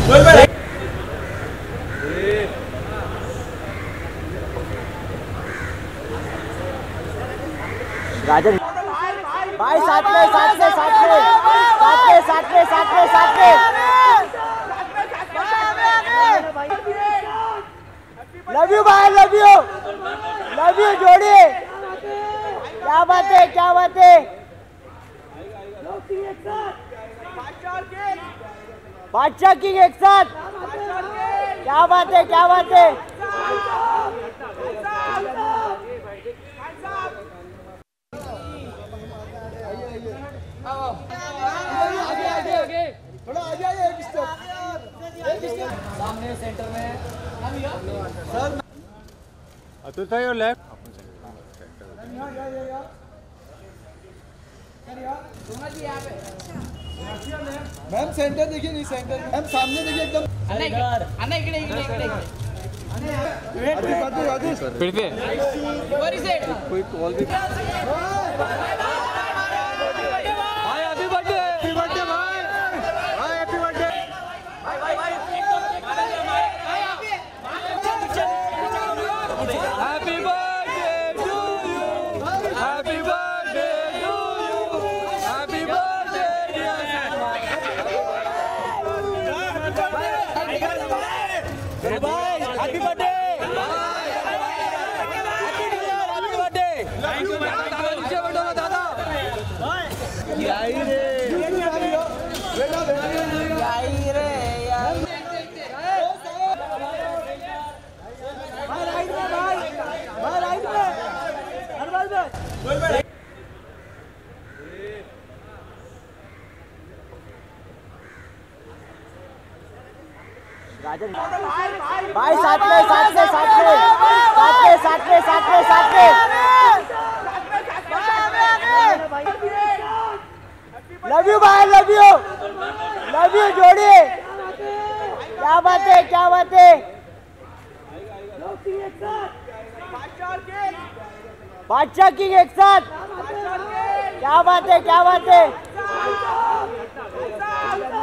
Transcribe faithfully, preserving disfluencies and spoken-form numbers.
राजन भाई साथ में साथ में साथ में साथ में साथ में साथ में साथ में लव यू भाई लव यू लव यू जोड़ी। क्या बात है क्या बात है। बादशाह किंग एक साथ। क्या बात है क्या बात है। थोड़ा आ जाइए एक स्टेप एक स्टेप सामने सेंटर में sir Atul your left. Ma'am centre देखिए नहीं सेंटर मैम सामने देखिए एकदम अन्ना इकडे इकडे इकडे फिर से वर इज इट कोई कॉल भी राजन भाई साथ में साथ में साथ में साथ में साथ में साथ में साथ में लव यू भाई लव यू लव यू जोड़ी। क्या बात है क्या बात है। बादशाह किंग एक साथ। क्या बात है क्या बात है।